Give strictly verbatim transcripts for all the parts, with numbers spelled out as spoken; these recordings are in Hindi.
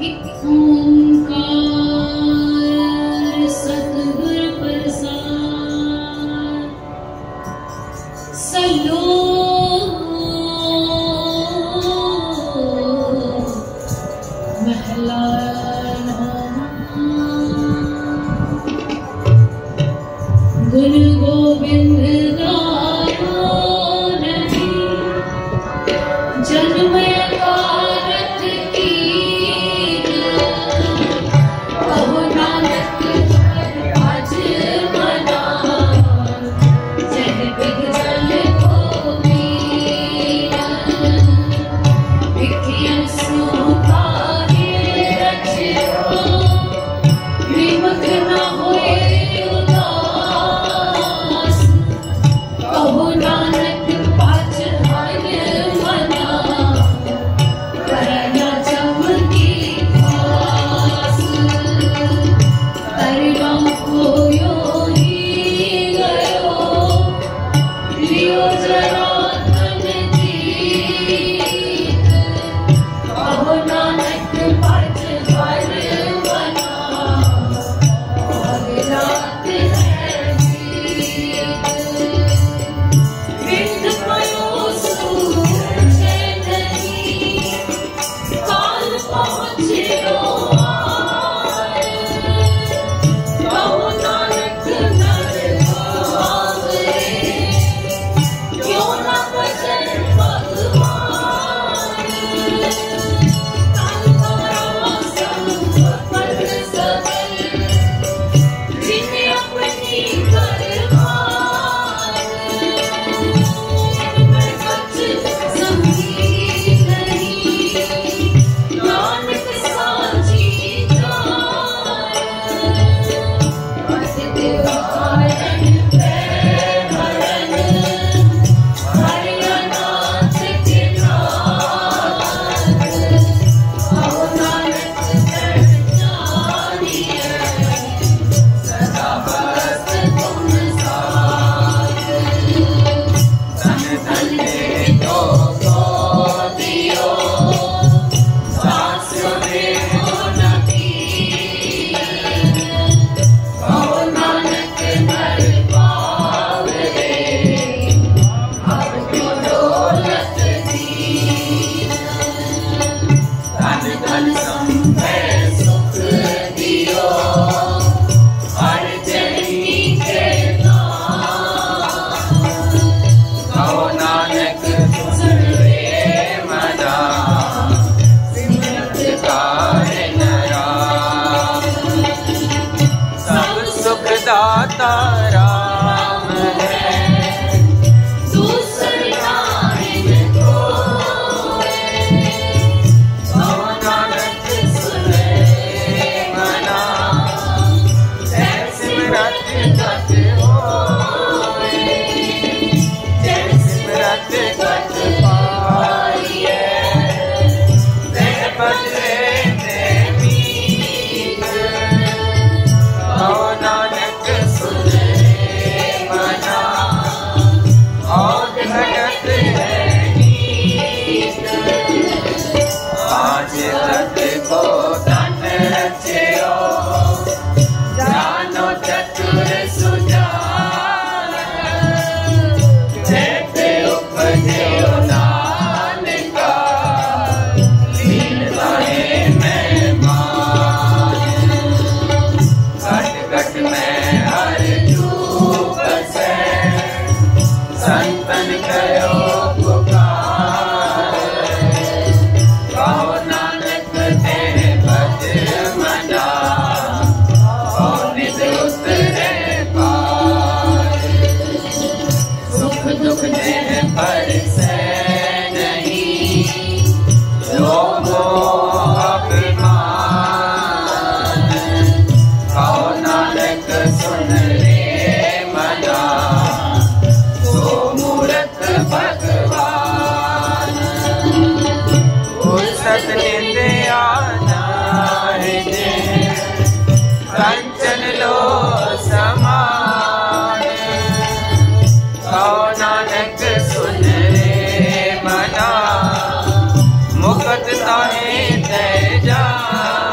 मुकत ताहे ते जा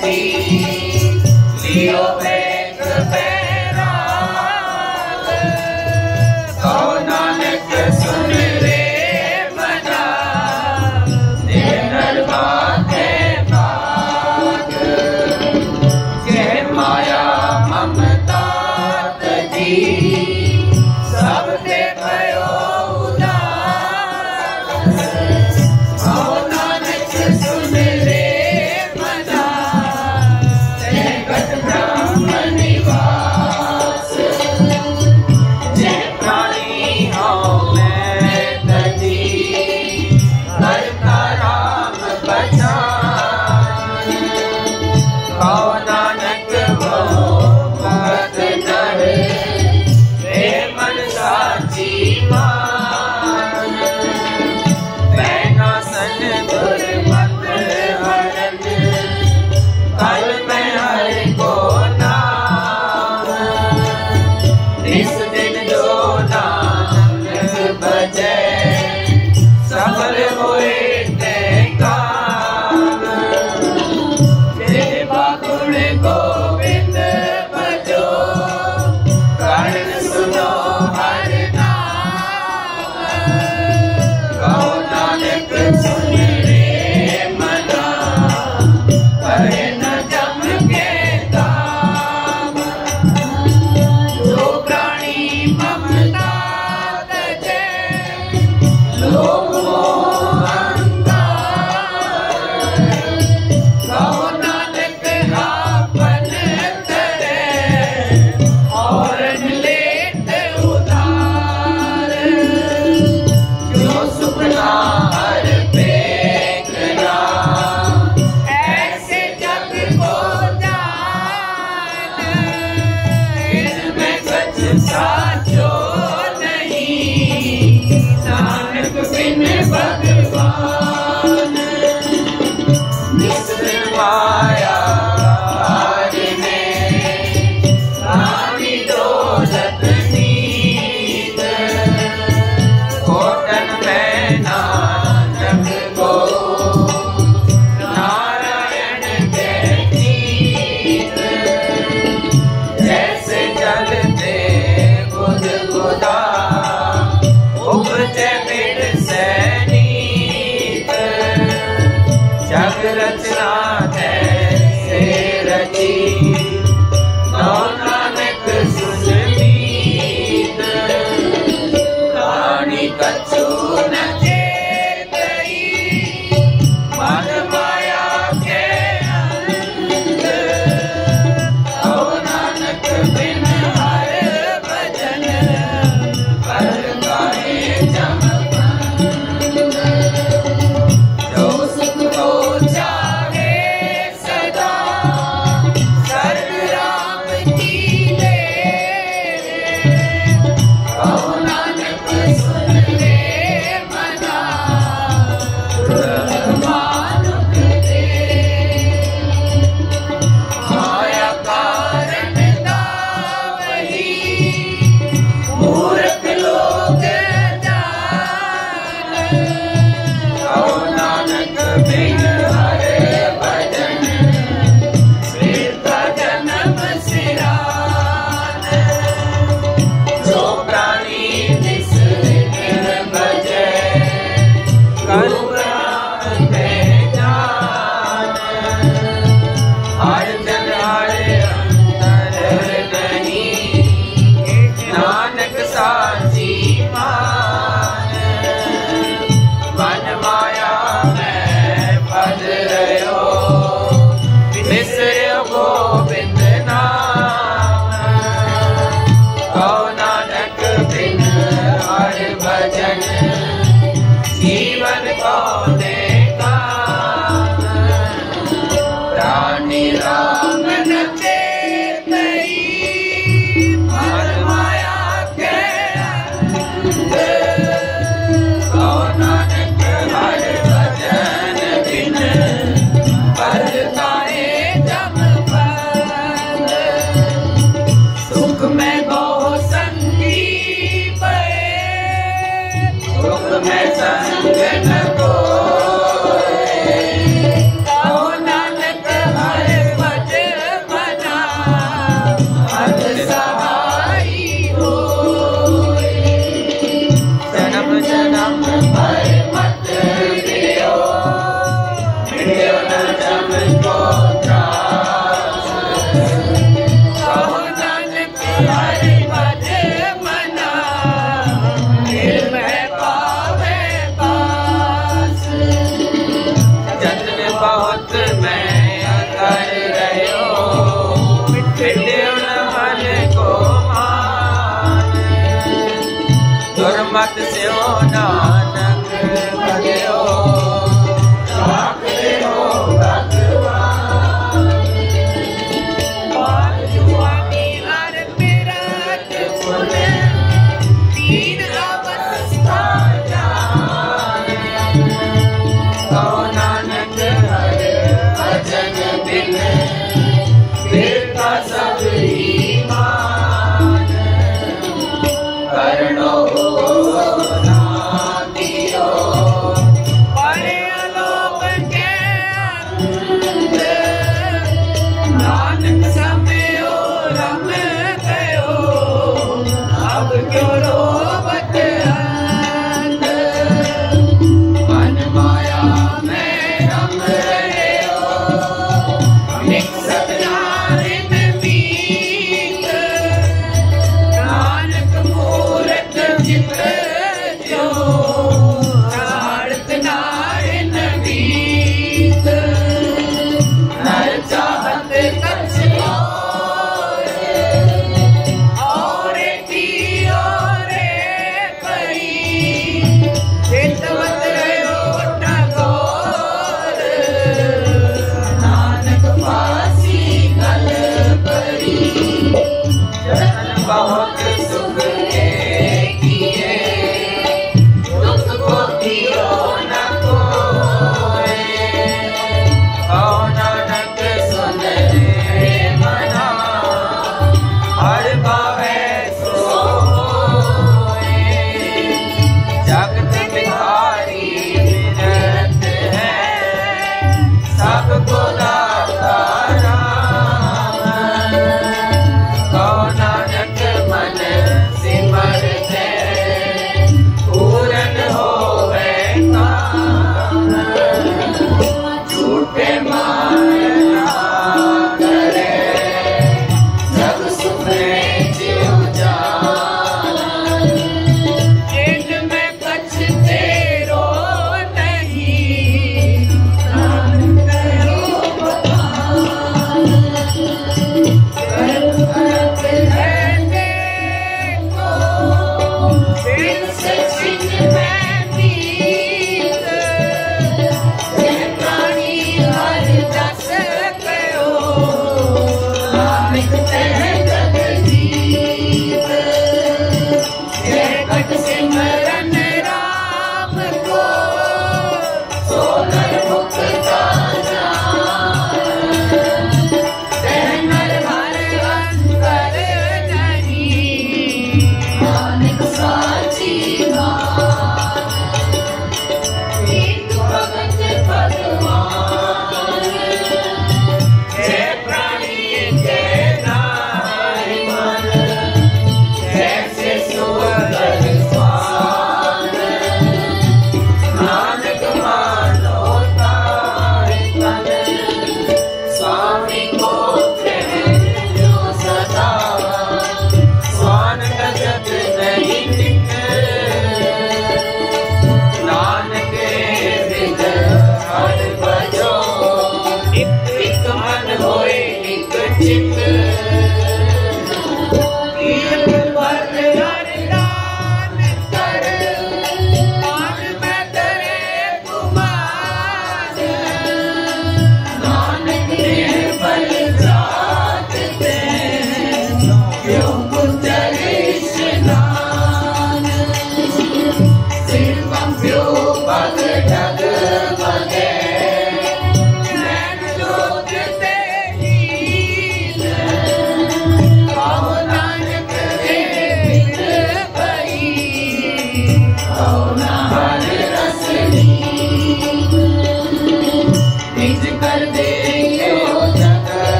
दी लियो एक बैराग। कहो नानक सुन रे मना दिन बाते बाग। जय माया ममता तजी सब ते भयो उदास। कहो नानक सुन रे मना जगत ब्रह्म निवास। जय प्राणी हो मैं तजी करता राम पहचान। कहो नानक वो भगत नर वे मन साची मान। बैना सन गुरमत हरन कल में हर को नाम। इस दिन जो नानक बजे सफल होए ते काम। सेवा गुण गोविंद भजो कर्ण सुनो हर नाम। कहो नानक सुन रे मना करे न जम के दाम। जो प्राणी ममता तजे लोभ मोह अहंकार। कहो नानक आपन करे और लेत उधार। जो सुपना हर पे करा ऐसे जग को जान। इनमें सच साचो नहीं नानक बिन भगवान। निस्तर माया में रानी दौलत नीत। कोटन में नानक को नारायण के नीत। जैसे जलते बुध बुधा उपजे बिड़ से नीत। जग रचना जैसे रची नौ नानक सुन मीत। रानी कछु न चेतई मन माया के अंग। कहो नानक बिन हर भजन कर गाए जमपंग। जो सुख को चाहे सदा सर्व राम की ले। कहो नानक सुन रे मना मानुख दे। माया कारण दावही मूर्ख लोग जान। कहो नानक बिन हर भजन वृथा जन्म सिरान। जो प्राणी निस दिन भजे गुरु ब्रह्म ते जान। हर जन हर अंतर नहीं नानक साची मान। मन माया में फल रहो बिसरो गोविंद नाम। कहो नानक बिन हर भजन जीवन को दे काम। प्राणी राम न चेतई मन माया के अंग। कहो नानक हर भजन बिन पर काहे जम नानक भजो राखियो भगवान स्वामी हर विराट गुण तीन अवस्था जाने कहो नानक हर भजन बिन बेटा सब ही मान करणो नादियो परे अलोक के अंत नानक समयो रम गयो अब क्यों रोवत अंत मन माया में रम रहे हो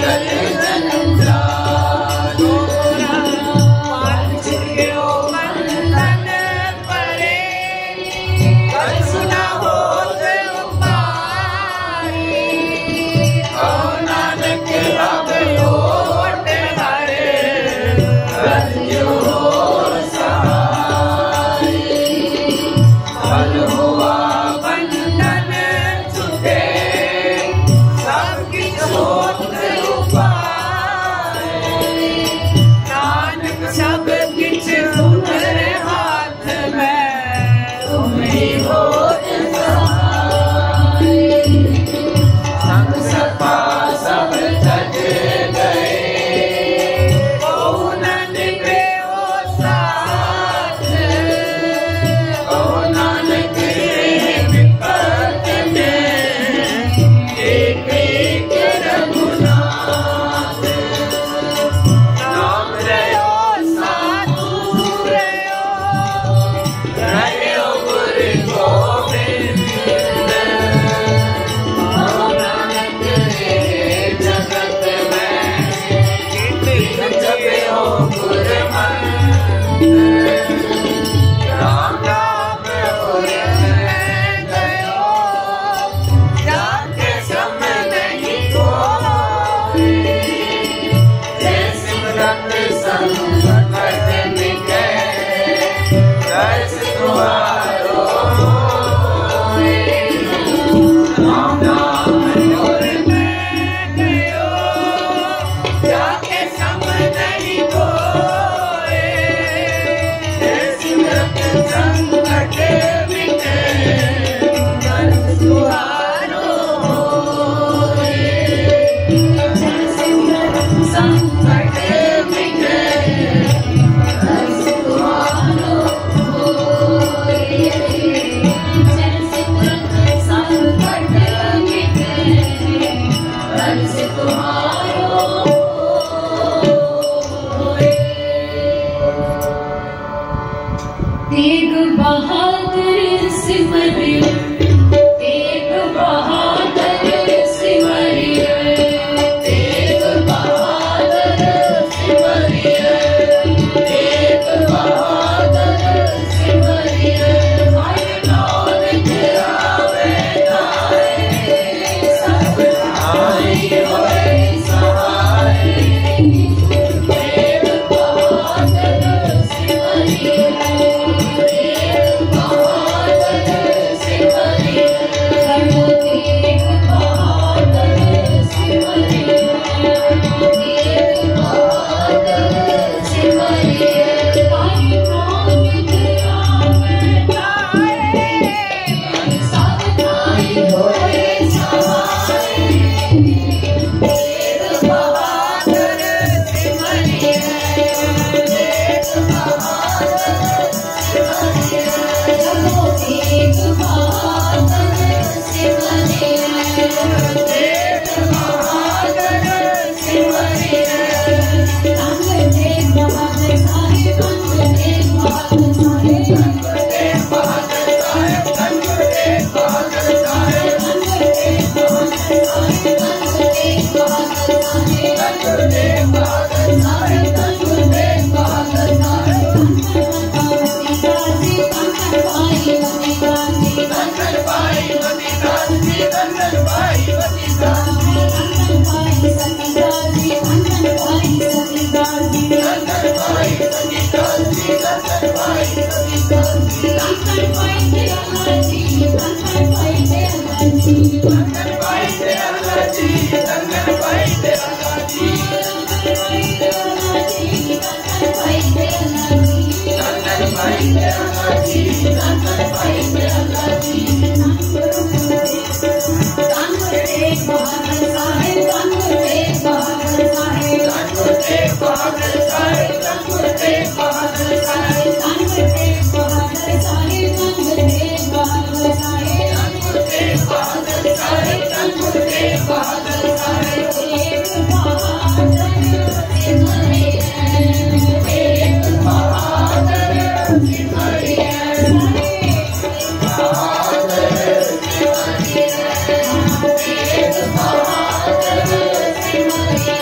Thank you.